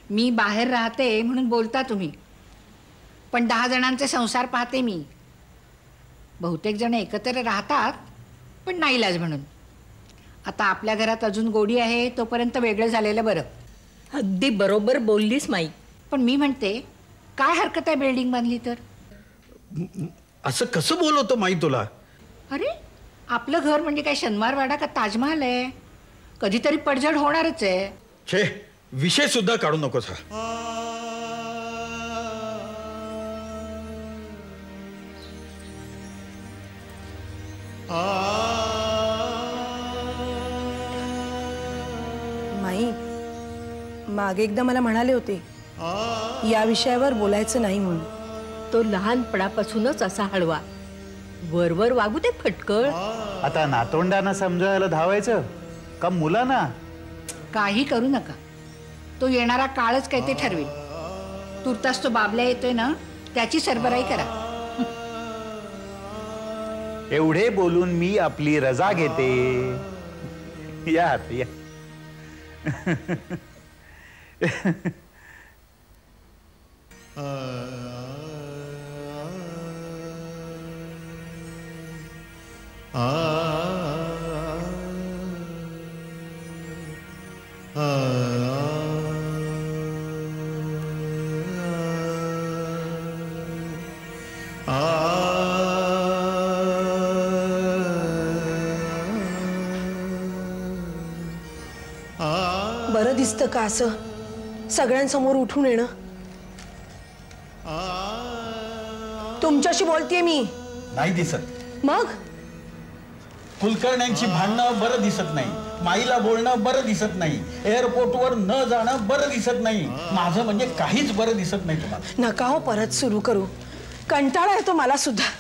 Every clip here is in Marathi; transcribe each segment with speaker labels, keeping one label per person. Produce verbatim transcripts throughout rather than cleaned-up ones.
Speaker 1: मी बाहेर राहते म्हणून बोलता तुम्ही, पण दहा जणांचे संसार पाहते मी. बहुतेक जण एकत्र राहतात पण नाईलाज म्हणून. आता आपल्या घरात अजून गोडी आहे तोपर्यंत वेगळं झालेलं बरं.
Speaker 2: अगदी बरोबर बोललीस माई.
Speaker 1: पण मी म्हणते काय हरकत आहे बिल्डिंग बांधली तर?
Speaker 3: असं कसं बोलवतो माई तुला?
Speaker 1: अरे आपलं घर म्हणजे काय शनिवारवाडा का ताजमहाल आहे? कधीतरी पडझड होणारच आहे.
Speaker 3: छे, विषय सुद्धा काढू नकोस हा.
Speaker 4: माई, मागे एकदा मला म्हणाले होते या विषयावर बोलायचं नाही म्हणून.
Speaker 2: तो लहानपणापासूनच असा हळवा, वरवर वागू ते फटकळ.
Speaker 5: आता नातोंडांना समजायला धावायचं का मुलांना?
Speaker 1: काही करू नका, तो येणारा काळच काय ते ठरवेल. तुर्तास तो बाबल्या येतोय ना, त्याची सरबराई करा.
Speaker 5: एवढे बोलून मी आपली रजा घेते. या या.
Speaker 4: बरं दिसतं का असं सगळ्यांसमोर उठून येणं? तुमच्याशी बोलतेय मी.
Speaker 3: नाही दिसत.
Speaker 4: मग
Speaker 3: कुलकर्ण्यांची भांडणं बरं दिसत नाही, माईला बोलणं बरं दिसत नाही, एअरपोर्टवर न जाणं बरं दिसत नाही. माझं म्हणजे काहीच बरं दिसत नाही तुम्हाला.
Speaker 4: नका हो परत सुरू करू, कंटाळा येतो मला सुद्धा.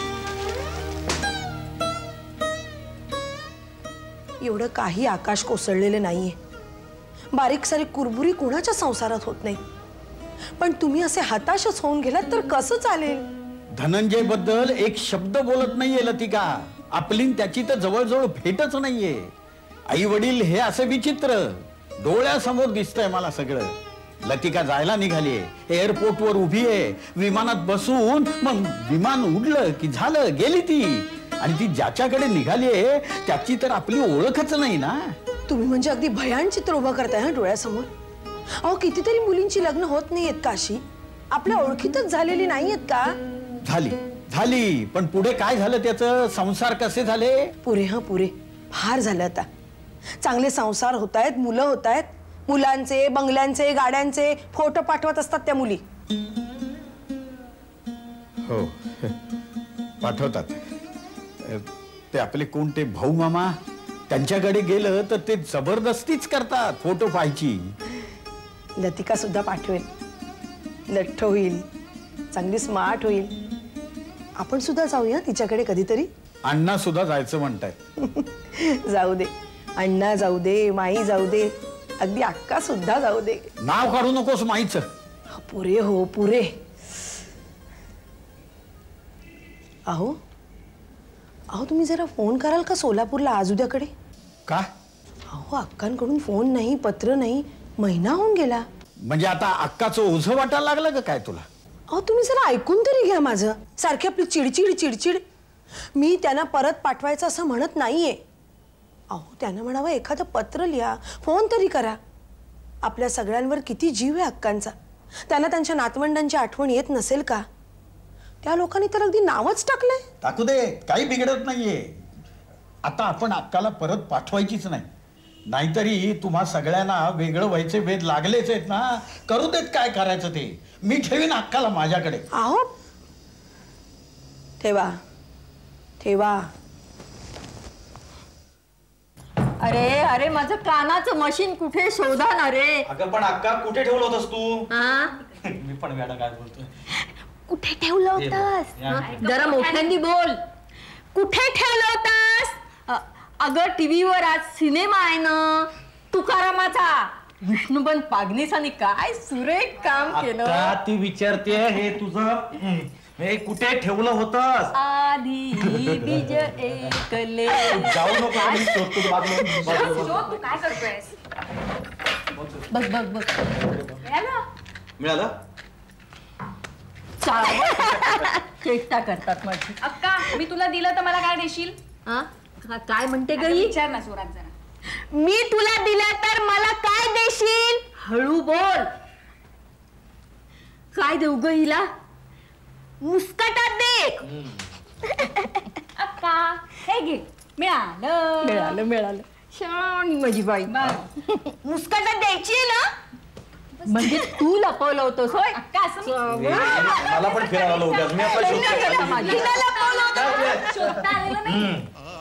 Speaker 4: एवढं काही आकाश कोसळलेले नाहीये. बारीक सारीक कुरबुरी कोणाच्या संसारात होत नाही. पण तुम्ही असे हताशच होऊन गेलात तर कसं चालेल?
Speaker 3: धनंजय बद्दल एक शब्द बोलत नाहीये लतिका. आपली त्याची तर जवळजवळ भेटच नाहीये. आई वडील हे असं विचित्र डोळ्यासमोर दिसतंय मला सगळं. लतिका जायला निघालीये, एअरपोर्टवर उभी आहे, विमानात बसून मग विमान उडलं की झालं, गेली ती. आणि ती ज्याच्याकडे निघालीये त्याची तर आपली ओळखच नाही ना.
Speaker 4: तुम्ही म्हणजे अगदी भयान चित्र उभं करताय हा डोळ्यासमोर. अहो कितीतरी मुलींची लग्न होत नाहीयेत का अशी? आपल्या ओळखीतच झालेली नाहीयेत का?
Speaker 3: झाली झाली पण पुढे काय झालं त्याचं? संसार कसे झाले?
Speaker 4: पुरे हा पुरे फार झालं. आता चांगले संसार होतायत, मुलं होतायत, मुलांचे बंगल्यांचे गाड्यांचे फोटो पाठवत असतात त्या मुली.
Speaker 3: हो पाठवतात. ते आपले कोण ते भाऊ मामा, त्यांच्याकडे गेलं तर ते जबरदस्तीच करतात फोटो पाहायची.
Speaker 4: लतिका सुद्धा पाठवेल, लठ्ठ होईल, चांगली स्मार्ट होईल. आपण सुद्धा जाऊया तिच्याकडे कधीतरी.
Speaker 3: अण्णा सुद्धा जायचं म्हणतायत.
Speaker 4: जाऊ दे, अण्णा जाऊ दे, माई जाऊ दे, अगदी अक्का सुद्धा जाऊ दे.
Speaker 3: नाव काढू नकोस माईचं.
Speaker 4: पुरे हो पुरे. अहो अहो तुम्ही जरा फोन कराल का सोलापूरला आज उद्याकडे?
Speaker 3: का?
Speaker 4: अहो अक्कांकडून फोन नाही, पत्र नाही, महिना होऊन गेला.
Speaker 3: म्हणजे आता अक्काचं ओझं वाटायला लागलं का काय तुला?
Speaker 4: अहो तुम्ही जरा ऐकून तरी घ्या माझं. सारखी आपली चिडचिड चिडचिड. मी त्यांना परत पाठवायचं असं म्हणत नाहीये. अहो त्यांना म्हणावं एखादं पत्र लिहा, फोन तरी करा. आपल्या सगळ्यांवर किती जीव आहे अक्कांचा. त्यांना त्यांच्या नातवंडांची आठवण येत नसेल का? त्या लोकांनी तर अगदी नावच टाकलंय.
Speaker 3: टाकू दे, काही बिघडत नाहीये. आता आपण अक्काला परत पाठवायचीच नाही, नाहीतरी तुम्हा सगळ्यांना वेगळं व्हायचे वेध लागलेच आहेत ना. करू देत काय करायचं ते. मी ठेवीन अक्काला माझ्याकडे.
Speaker 4: अहो ठेवा ठेवा.
Speaker 2: अरे अरे माझं कानाचं मशीन कुठे शोधा ना रे.
Speaker 6: अगं पण अक्का कुठे ठेवलं होतस तू?
Speaker 2: हा
Speaker 6: मी पण वेडा काय बोलतोय.
Speaker 2: कुठे ठेवलं होतस? जरा मोठ्यांनी बोल. कुठे ठेवलं होतस? अगं टीव्हीवर आज सिनेमा आहे ना तुकारामाचा. विष्णुबन पागनीसानी काय सुरेख काम केलं.
Speaker 6: आता ती विचारते हे तुझं हे कुठे ठेवलं होतस?
Speaker 2: आधी बीज एकले.
Speaker 6: जाऊ नको, मी शोधतो.
Speaker 2: तू काय करतोयस? बघ बघ बघ
Speaker 6: मिळालं
Speaker 2: चेष्टा करतात माझी.
Speaker 7: अक्का मी तुला दिलं तर मला काय देशील?
Speaker 2: हा? काय म्हणते गई?
Speaker 7: विचार ना जोरात जरा.
Speaker 2: मी तुला दिलं तर मला काय देशील? हळू बोल. काय देऊ ग हिला? मुस्कटात दे.
Speaker 7: अक्का हे घे. मिळालं
Speaker 2: मिळालं मिळालं. शाणी माझी बाई. मुस्कटात द्यायची आहे ना? म्हणजे तू लपवलं होतोस होय?
Speaker 7: अक्का असं
Speaker 6: मला पण फिरायला लवकर मी आपला
Speaker 2: हिला लपवलं होतं.
Speaker 7: शोधता आलेलं नाही.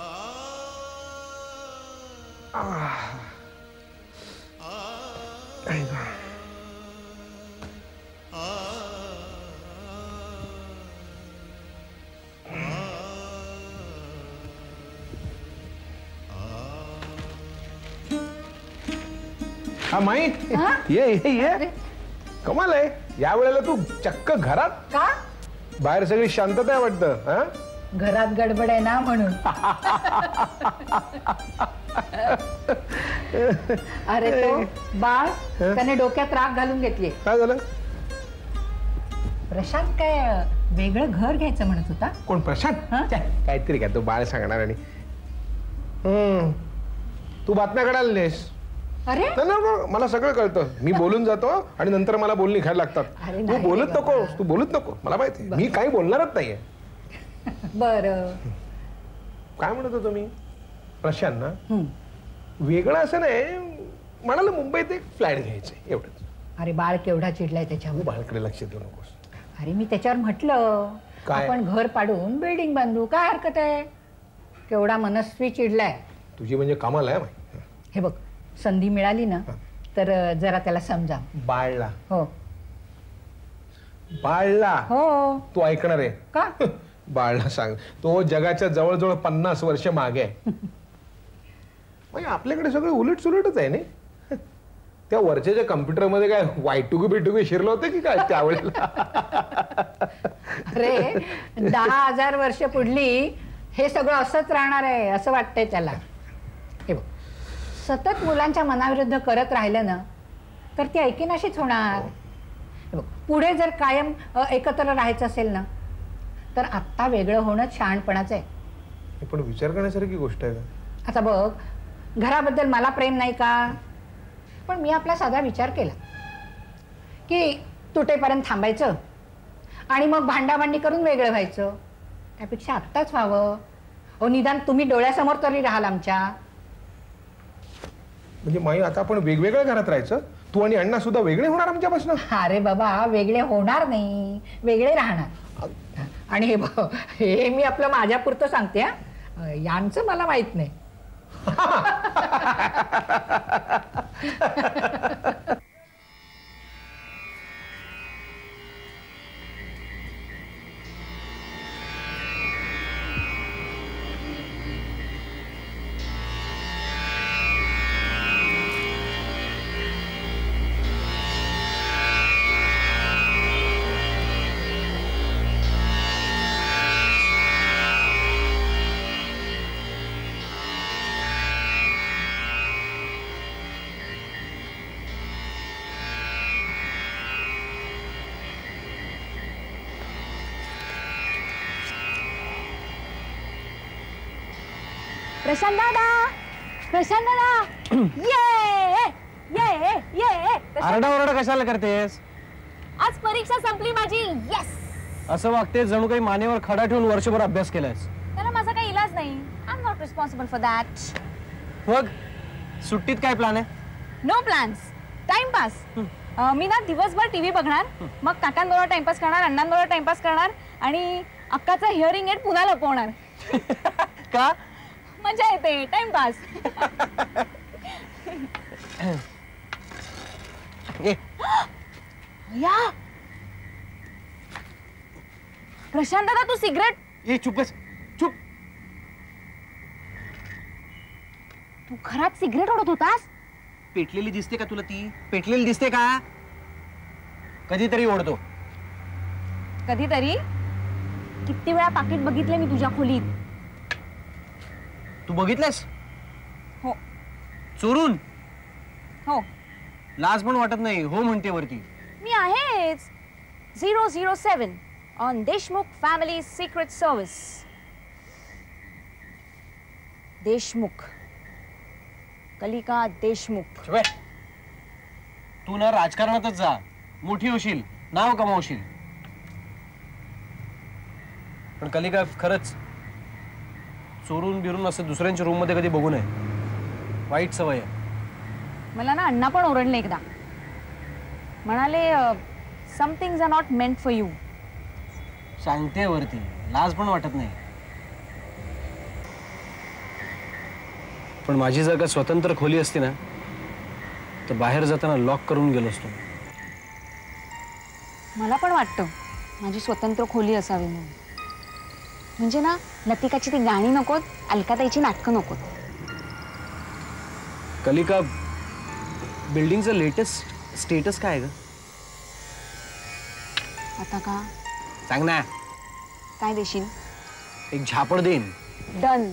Speaker 8: हा माई ये ये ये कमाल आहे या वेळेला तू चक्क घरात
Speaker 1: का?
Speaker 8: बाहेर सगळी शांतता आहे वाटतं. हा
Speaker 1: घरात गडबड आहे ना म्हणून. अरे तो बाळ त्याने डोक्यात राग घालून घेतली.
Speaker 8: काय झालं?
Speaker 1: प्रशांत काय वेगळं घर घ्यायचं म्हणत होता.
Speaker 8: कोण प्रशांत? काहीतरी काय तो बाळ सांगणार. आणि हम्म तू बातम्या काढायला नाहीस.
Speaker 1: अरे
Speaker 8: मला सगळं कळतं. मी बोलून जातो आणि नंतर मला बोलणी खायला लागतात. तू बोलत नको तू बोलत नको मला माहिती. मी काही बोलणारच नाहीये.
Speaker 1: बर
Speaker 8: काय म्हणत होतो मी? प्रशांत ना वेगळं असं नाही म्हणाला मुंबईत एक फ्लॅट घ्यायचंय एवढंच.
Speaker 1: अरे बाळ केवढा चिडलाय त्याच्यावर.
Speaker 8: बाळकडे लक्ष देऊ नकोस.
Speaker 1: अरे मी त्याच्यावर म्हटलं आपण घर पाडून बिल्डिंग बांधू काय हरकत आहे. केवढा मनस्वी चिडलाय.
Speaker 8: तुझी म्हणजे कमाल आहे.
Speaker 1: हे बघ संधी मिळाली ना तर जरा त्याला समजा.
Speaker 8: बाळला
Speaker 1: हो
Speaker 8: बाळला
Speaker 1: हो
Speaker 8: तू ऐकणार आहे
Speaker 1: का?
Speaker 8: बाळला सांग तो जगाच्या जवळजवळ पन्नास वर्ष मागे आहे. आपल्याकडे सगळं उलट सुलटच आहे ना. त्या वरच्या कम्प्युटर मध्ये काय वायटुगू बिटुगू शिरलं होतं की काय त्यावेळेला?
Speaker 1: अरे दहा हजार वर्ष पुढली हे सगळं असंच राहणार आहे असं वाटतंय त्याला. हे बघ सतत मुलांच्या मनाविरुद्ध करत राहिलं ना तर ती ऐकेनाशीच होणार. पुढे जर कायम एकत्र राहायचं असेल ना तर आत्ता वेगळं होणं शहाणपणाचं आहे.
Speaker 8: पण विचार करण्यासारखी गोष्ट आहे का?
Speaker 1: आता बघ घराबद्दल मला प्रेम नाही का पण मी आपला साधा विचार केला की तुटेपर्यंत थांबायचं आणि मग भांडाभांडी करून वेगळं व्हायचं. त्यापेक्षा आत्ताच व्हावं. अहो निदान तुम्ही डोळ्यासमोर तरी राहाल आमच्या.
Speaker 8: म्हणजे माई आता आपण वेगवेगळ्या घरात राहायचं. तू आणि अण्णा सुद्धा वेगळे होणार आमच्यापासून?
Speaker 1: अरे बाबा वेगळे होणार नाही वेगळे राहणार. आणि हे बघ हे मी आपलं माझ्यापुरतं सांगते हा यांचं मला माहित नाही.
Speaker 2: प्रशांत दादा प्रशांत दादा ये ये ये.
Speaker 9: आरडाओरडा कशाला करतेस?
Speaker 2: आज परीक्षा संपली माझी. येस
Speaker 9: असं वागते जणू काही मानेवर खडा ठेवून वर्षभर अभ्यास केलायस.
Speaker 2: त्याला माझा काही इलाज नाही. I am not responsible for that.
Speaker 9: मग सुट्टीत काय प्लॅन आहे?
Speaker 2: No plans. टाइमपास. मी ना दिवसभर टीव्ही बघणार मग काकांबरोबर टाइमपास करणार अण्णांबरोबर टाइमपास करणार आणि अक्काचा हिअरिंग एड पुन्हा लपवणार.
Speaker 9: का?
Speaker 2: मजा येते टाइमपास. या प्रशांत दादा तू सिगरेट.
Speaker 9: ए चुप बस चुप.
Speaker 2: तू घरात सिगरेट ओढत होतास?
Speaker 9: पेटलेली दिसते का तुला? ती पेटलेली दिसते का? कधीतरी ओढतो.
Speaker 2: कधीतरी? किती वेळा पाकिट बघितले मी तुझ्या खोलीत.
Speaker 9: तू बघितलंस?
Speaker 2: हो.
Speaker 9: चोरून?
Speaker 2: हो.
Speaker 9: लाज पण वाटत नाही हो म्हणते वरती.
Speaker 2: मी आहेच. Zero zero seven on Deshmukh family secret service. Deshmukh, Kalika Deshmukh.
Speaker 9: तू ना राजकारणातच जा, मोठी होशील, नाव कमावशील. पण कलिका खरंच चोरून बिरून असं दुसऱ्यांच्या रूम मध्ये कधी बघू नये. वाईट सवय आहे.
Speaker 2: मला ना अण्णा पण ओरडले एकदा. म्हणाले some things are not meant for you.
Speaker 9: सांगते वरती, लाज पण वाटत नाही. पण माझी जर का स्वतंत्र खोली असती ना तर बाहेर जाताना लॉक करून गेलो असतो.
Speaker 2: मला पण वाटतं माझी स्वतंत्र खोली असावी म्हणून. म्हणजे ना लतिकाची ती गाणी नकोत, अलकाताईची नाटकं नकोत.
Speaker 9: कलिका, बिल्डिंगचं लेटेस्ट स्टेटस काय आहे ग?
Speaker 2: आता का?
Speaker 9: सांग ना.
Speaker 2: काय देशील?
Speaker 9: एक झापड देईन.
Speaker 2: डन.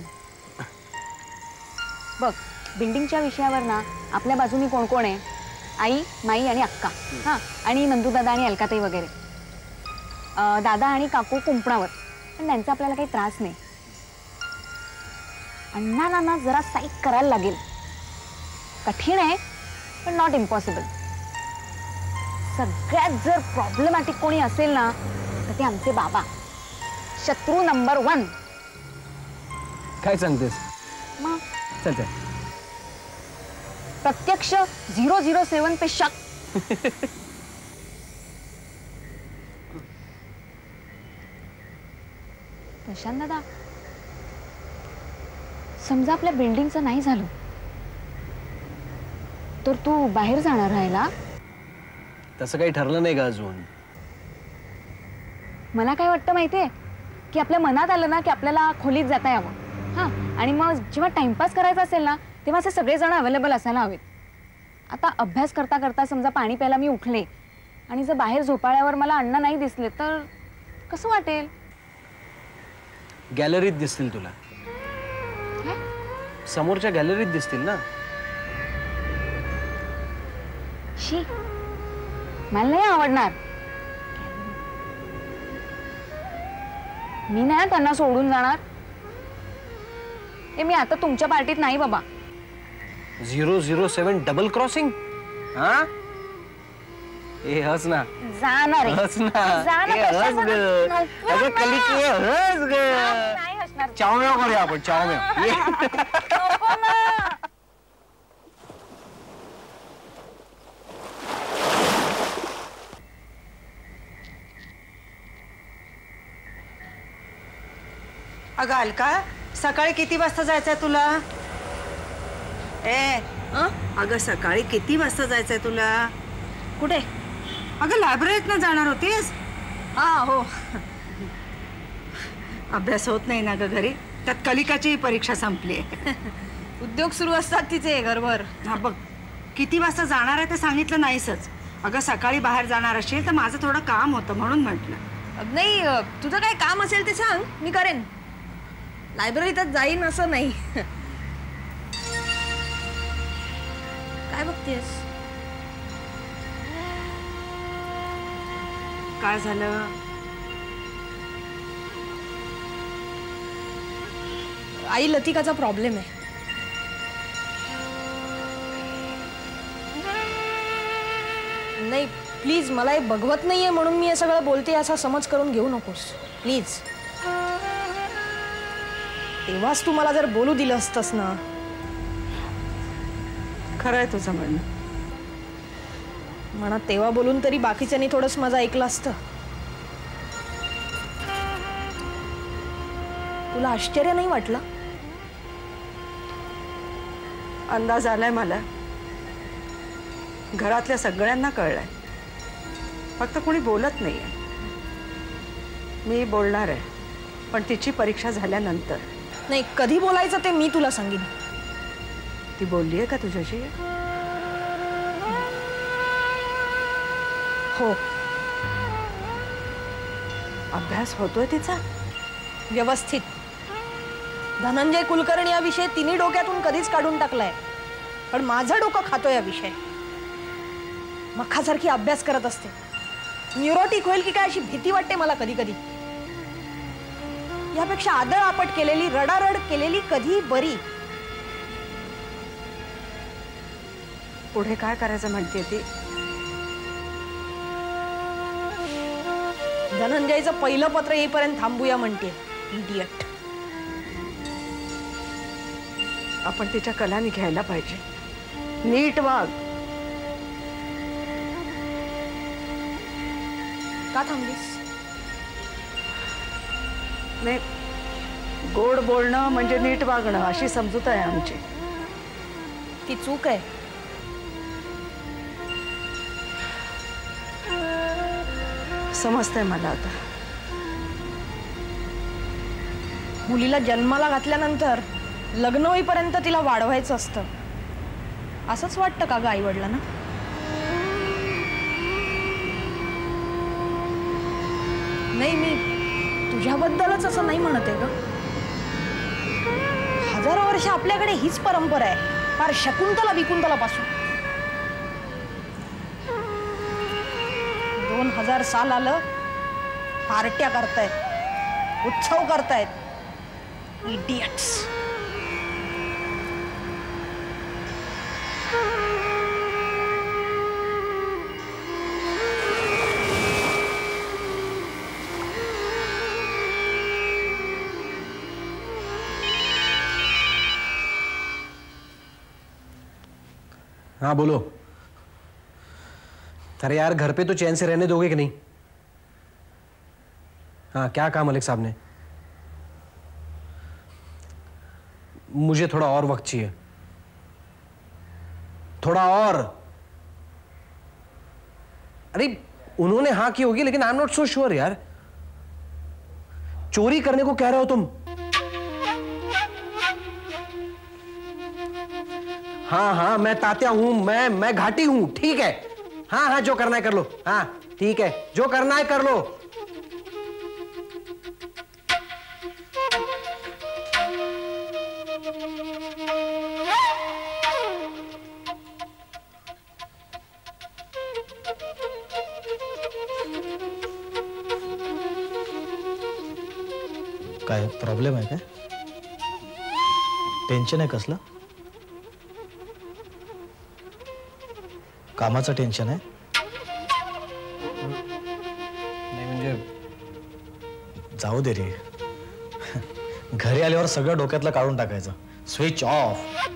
Speaker 2: बघ, बिल्डिंगच्या विषयावर ना आपल्या बाजूनी कोण कोण आहे? आई, माई आणि अक्का. हां, आणि नंदूदादा आणि अलकाताई वगैरे. दादा आणि काकू कुंपणावर, पण त्यांचा आपल्याला काही त्रास नाही. अण्णा नाना जरा साईक करायला लागेल. कठीण आहे पण नॉट इम्पॉसिबल. सगळ्यात जर प्रॉब्लेमॅटिक कोणी असेल ना तर ते आमचे बाबा. शत्रू नंबर वन.
Speaker 9: काय सांगतेस?
Speaker 2: मग
Speaker 9: चल चल.
Speaker 2: प्रत्यक्ष झिरो झिरो सेवन पे शक. प्रशांत दादा, समजा आपल्या बिल्डिंगचं नाही झालं तर तू बाहेर जाणार राहायला?
Speaker 9: तसं काही ठरलं नाही का अजून?
Speaker 2: मला काय वाटतं माहितीये की आपल्या मनात आलं ना की आपल्याला खोलीत जाता यावं. हां, आणि मग जेव्हा टाइमपास करायचा असेल ना तेव्हा असे सगळेजण अवेलेबल असायला हवेत. आता अभ्यास करता करता समजा पाणी प्यायला मी उठले आणि जर बाहेर झोपाळ्यावर मला अण्णा नाही दिसले तर कसं वाटेल?
Speaker 9: गॅलरीत दिसतील तुला. समोरच्या गॅलरीत दिसतील ना.
Speaker 2: शी, मला नाही आवडणार. मी नाही त्यांना सोडून जाणार. ए, मी आता तुमच्या पार्टीत नाही बाबा.
Speaker 9: Zero zero seven double crossing. हा, ए हस ना.
Speaker 2: जाणार
Speaker 9: हस ना.
Speaker 2: जाणार.
Speaker 9: ए, हस ग. अगं कलिके, हस ग.
Speaker 2: नाही हसणार.
Speaker 9: चावमेव करूया आपण. चावमेव. ये.
Speaker 2: नको ना.
Speaker 10: अगं अलका, सकाळी किती वाजता जायचंय तुला? ए अगं सकाळी किती वाजता जायचंय तुला?
Speaker 2: कुठे?
Speaker 10: अगं लायब्ररीत ना जाणार होतीस?
Speaker 2: हा हो.
Speaker 10: अभ्यास होत नाही ना ग घरी. त्यात कलिकाची परीक्षा संपली.
Speaker 2: उद्योग सुरू असतात तिचे घरभर.
Speaker 10: हा बघ, किती वाजता जाणार आहे ते सांगितलं नाहीसच. अगं सकाळी बाहेर जाणार असेल तर माझं थोडं काम होतं म्हणून म्हटलं.
Speaker 2: नाही, तुझं काय काम असेल ते सांग, मी करेन. लायब्ररीतच जाईन असं नाही. काय बघतेस?
Speaker 10: काय झालं?
Speaker 4: आई, लतिकाचा प्रॉब्लेम आहे. नाही प्लीज, मला हे बघवत नाहीये म्हणून मी हे सगळं बोलते असा समज करून घेऊ नकोस प्लीज. तेव्हाच तू मला जर बोलू दिलं असतंस ना.
Speaker 10: खरं आहे तुझं म्हणणं.
Speaker 4: म्हणा तेव्हा बोलून तरी बाकीच्यांनी थोडंच माझं ऐकलं असतं. तुला आश्चर्य नाही वाटलं?
Speaker 10: अंदाज आलाय मला. घरातल्या सगळ्यांना कळलंय. फक्त कोणी बोलत नाहीये. मी बोलणार आहे, पण तिची परीक्षा झाल्यानंतर.
Speaker 4: नाही, कधी बोलायचं ते मी तुला सांगेन.
Speaker 10: ती बोलली आहे का तुझ्याशी?
Speaker 4: हो.
Speaker 10: अभ्यास होतोय तिचा
Speaker 4: व्यवस्थित. धनंजय कुलकर्णी या विषय तिन्ही डोक्यातून कधीच काढून टाकलाय, पण माझं डोकं खातो या विषय. मखासारखी अभ्यास करत असते. न्यूरोटिक होईल की काय अशी भीती वाटते मला कधी कधी. यापेक्षा आदळ आपट केलेली, रडारड केलेली कधी बरी.
Speaker 10: पुढे काय करायचं म्हणते ती?
Speaker 4: धनंजयचं पहिलं पत्र येईपर्यंत थांबूया म्हणते. इडियट.
Speaker 10: आपण तिच्या कलानी घ्यायला पाहिजे. नीट वाग.
Speaker 4: का थांबलीस?
Speaker 10: नाही, गोड बोलणं म्हणजे नीट वागणं अशी समजूत आहे आमची.
Speaker 4: ती चूक आहे.
Speaker 10: समजतंय मला आता.
Speaker 4: मुलीला जन्माला घातल्यानंतर लग्न होईपर्यंत तिला वाढवायचं असतं असंच वाटतं का ग आई वडिलांना? नाही, मी तुझ्याबद्दलच असं नाही म्हणते ग. हजारो वर्ष आपल्याकडे हीच परंपरा आहे, फार शकुंतला विकुंतला पासून. दोन हजार साल आलं, पार्ट्या करतायत, उत्सव करतायत. इडियट्स.
Speaker 9: हाँ बोलो. अरे यार, घर पे तो चैन से रहने दोगे कि नहीं? हाँ, क्या कहा मलिक साहब ने? मुझे थोड़ा और वक्त चाहिए, थोड़ा और. अरे उन्होंने हाँ की होगी, लेकिन I am not so sure यार. चोरी करने को कह रहे हो तुम? हाँ हाँ, मैं तात्या हूं, मैं मैं घाटी हूं, ठीक है. हाँ हाँ, जो करना है कर लो. हाँ ठीक है, जो करना है कर लो.
Speaker 6: काय प्रॉब्लेम आहे काय? टेन्शन आहे कसलं? कामाचं टेन्शन आहे?
Speaker 9: नाही म्हणजे
Speaker 6: जाऊ दे रे. घरी आल्यावर सगळं डोक्यातलं काढून टाकायचं. Switch off.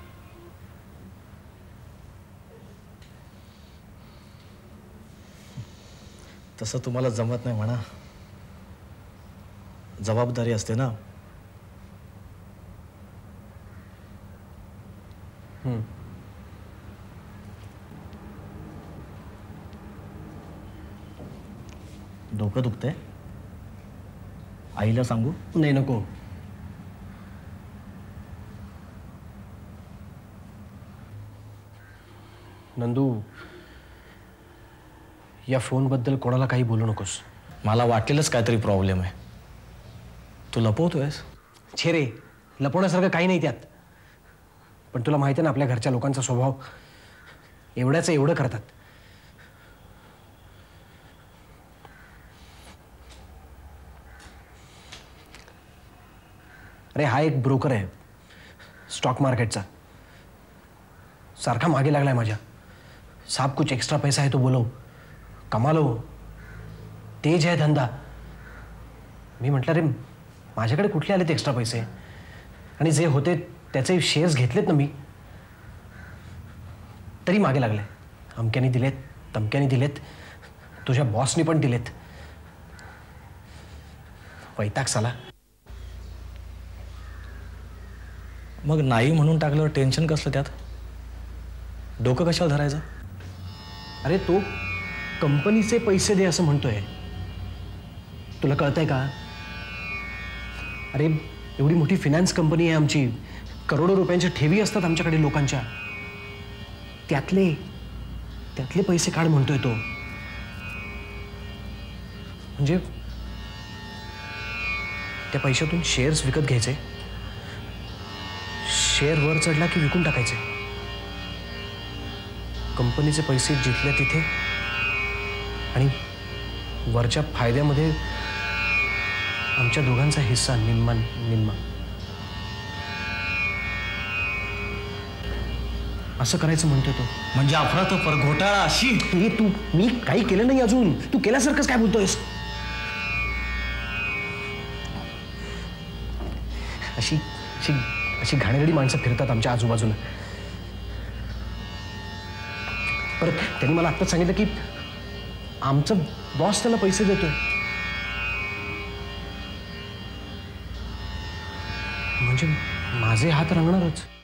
Speaker 6: तसं तुम्हाला जमत नाही म्हणा. जबाबदारी असते ना.
Speaker 9: हम्म.
Speaker 6: डोकं दुखतंय? आईला सांगू?
Speaker 9: नाही, नको. नंदू, या फोन बद्दल कोणाला काही बोलू नकोस.
Speaker 6: मला वाटलेलंच काहीतरी प्रॉब्लेम आहे. तू लपवतोयस?
Speaker 9: छे रे, लपवण्यासारखं काही नाही त्यात. पण तुला माहिती आहे ना, आपल्या घरच्या लोकांचा स्वभाव एवढ्याच एवढं करतात. अरे हा एक ब्रोकर आहे स्टॉक मार्केटचा. सारखा मागे लागलाय माझ्या. साहब कुछ एक्स्ट्रा पैसा है तो बोलो, कमा लो, तेज है धंदा. मी म्हटलं रे, माझ्याकडे कुठले आलेत एक्स्ट्रा पैसे? आणि जे होते त्याचे शेअर्स घेतलेत ना मी, तरी मागे लागले. अमक्याने दिलेत, तमक्याने दिलेत, तुझ्या बॉसनी पण दिलेत. वैताग साला.
Speaker 6: मग नाही म्हणून टाकल्यावर टेन्शन कसलं त्यात? डोकं कशाला धरायचं?
Speaker 9: अरे तो कंपनीचे पैसे दे असं म्हणतोय. तुला कळतंय का? अरे एवढी मोठी फिनान्स कंपनी आहे आमची. करोडो रुपयांच्या ठेवी असतात आमच्याकडे लोकांच्या. त्यातले त्यातले पैसे काढ म्हणतोय तो. म्हणजे त्या पैशातून शेअर्स विकत घ्यायचे, शेअर वर चढला की विकून टाकायचे. कंपनीचे पैसे जिथल्या तिथे आणि वरच्या फायद्यामध्ये आमच्या दोघांचा हिस्सा निम्मा निम्मा असं करायचं म्हणतो तो.
Speaker 6: म्हणजे अफरातफर घोटाळा अशी.
Speaker 9: हे तू मी काही केलं नाही अजून, तू केल्यासारखंच काय बोलतोयस. अशी अशी अशी घाणेरडी माणसं फिरतात आमच्या आजूबाजूला. परत त्यांनी मला आत्ताच सांगितलं की आमचं बॉस त्याला पैसे देतोय. म्हणजे माझे हात रंगणारच.